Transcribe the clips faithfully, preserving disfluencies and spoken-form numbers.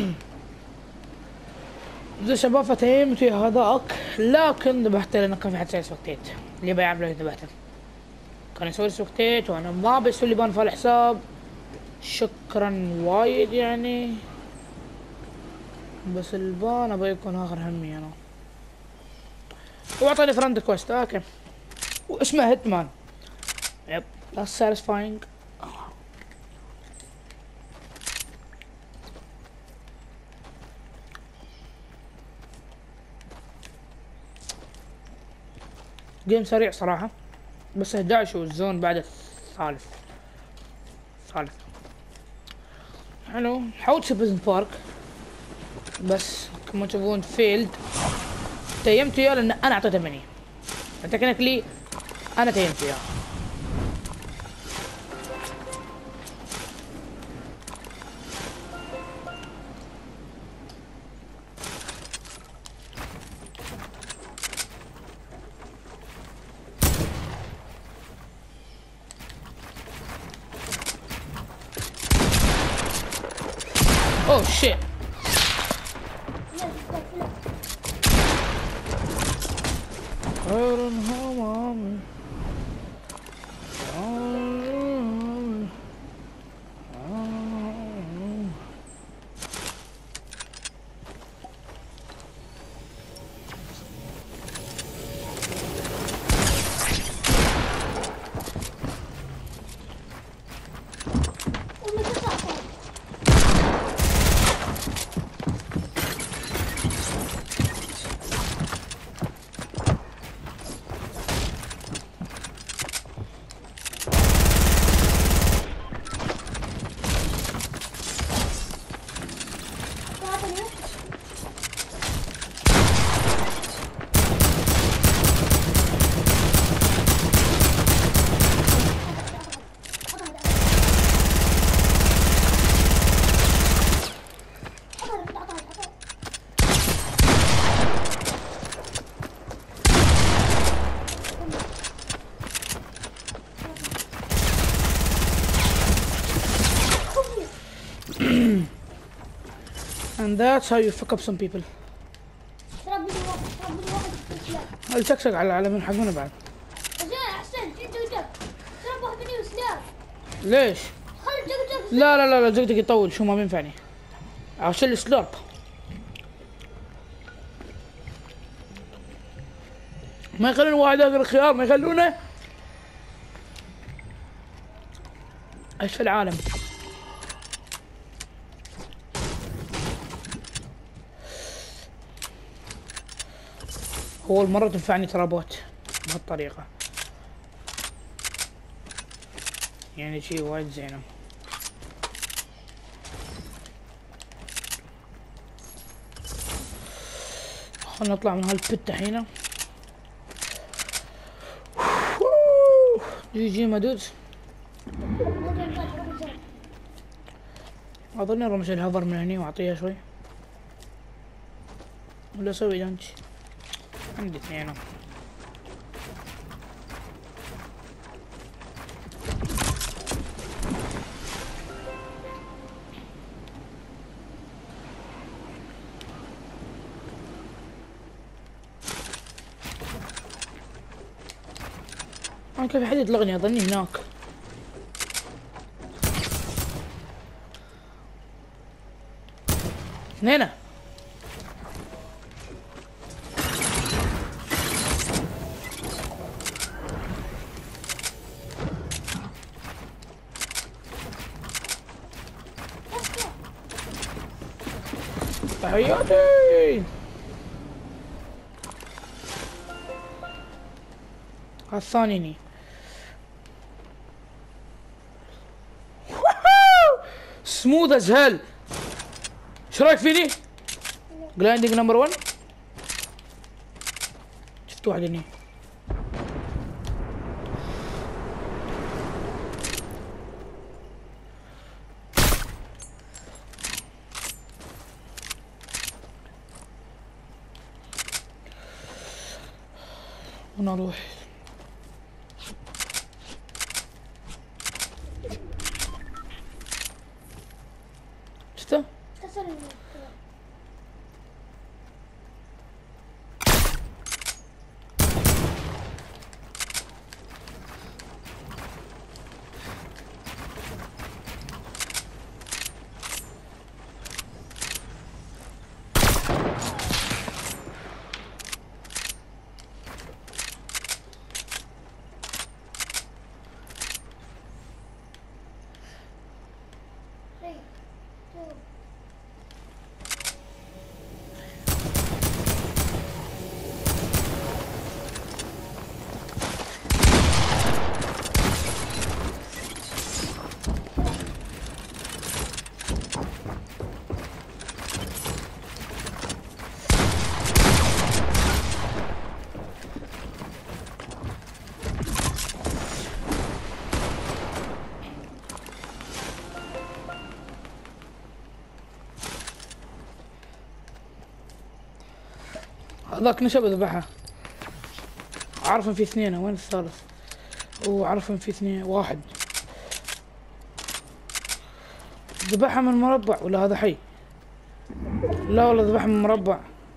زي شباب فتيمت يا هذاك، لكن ذبحته لانه كان في حد يسوي سوكتيت. اللي بيعمل له ذبحته كان يسوي سوكتيت وانا ما بيسوي لي بان في الحساب. شكرا وايد يعني، بس البان ابغى يكون اخر همي انا. واعطاني فرند كويست اوكي، واسمه هيتمان. يب that's satisfying. جيم سريع صراحة، بس احد عشر والزون بعد الثالث ثالث حلو. حاولت بزن بارك بس كما تشوفون فيلد. تيمت وياه لان انا اعطيته مني، انت كانك لي انا تيمت وياه. اوه شيت. And that's how you fuck up some people. الشكشك على العالمين حقنا بعد. ليش؟ لا لا لا لا زقزق يطول، شو ما بينفعني عشان السلورب. ما يخلون واحد اخر الخيار، ما يخلونه. ايش في العالم؟ أول مرة تنفعني ترابوت بهالطريقة، يعني شي وايد زينة. خلنا نطلع من هالبت الحين. جي جي مدود. أظن رمز الهوفر من هني وأعطيها شوي، ولا أسوي دانج؟ عندي اثنين. انا كيف حد يطلقني؟ اظني هناك. اثنين. تحياتي. الثاني سموث از هيل. ايش رايك فيني؟ جلايندنج نمبر واحد. شفت واحد هني. ونروح شفته؟ هذاك نشب ذبحها. اعرف ان في اثنين، وين الثالث؟ واعرف ان في اثنين واحد ذبحها من مربع، ولا هذا حي؟ لا والله ذبحها من مربع.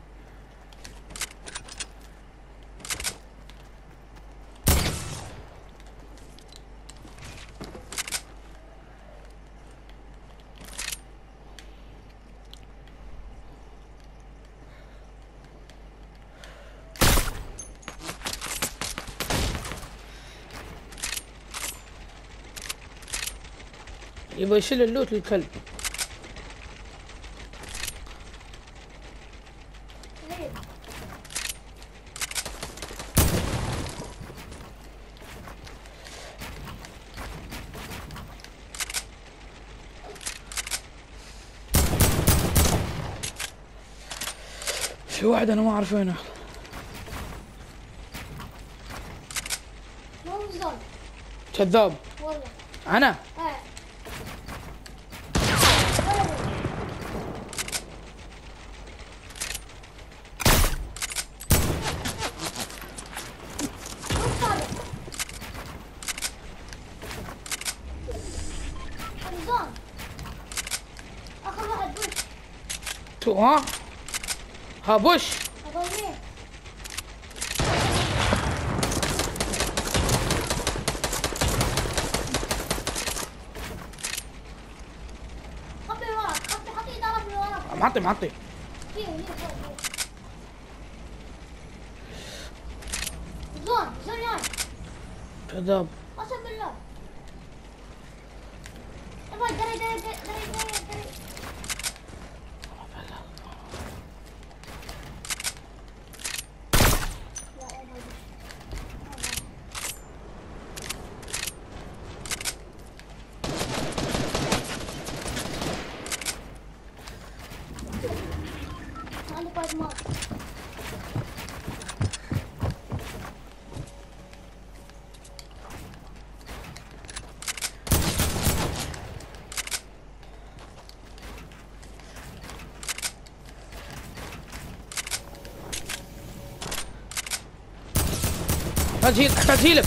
يبغى يشيل اللوت الكلب. في واحد انا ما اعرف وينه. كذاب والله. انا اخر واحد بوش. تو ها ها بوش. اضويه. خطي وراك، خطي خطي ضرب من وراك. معطي معطي. هي هي فوق. زون زون هاي. كذاب. قسم بالله. ابغى دري دري دري دري دري. عندك وايد مال. احتاج هيل احتاج هيلك.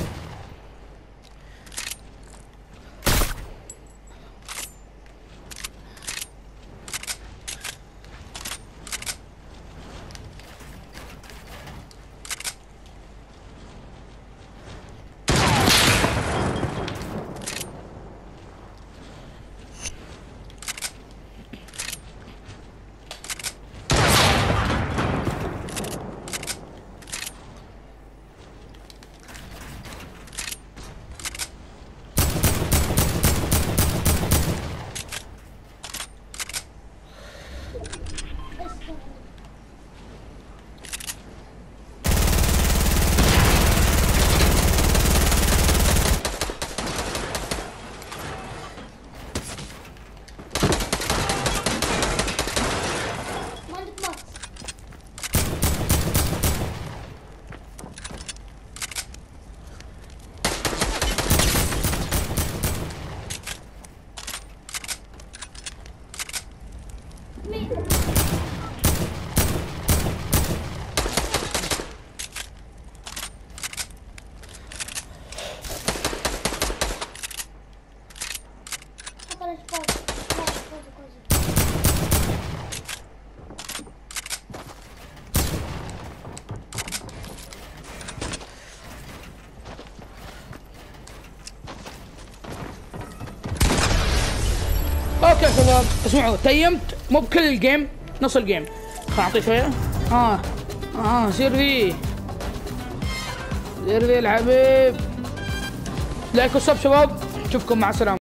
اوكي شباب اسمعوا، تيمت مو بكل الجيم، نص الجيم. خل اعطيه شويه. ها ها سير فيه سير فيه الحبيب. لايك وسب شباب، نشوفكم مع السلامه.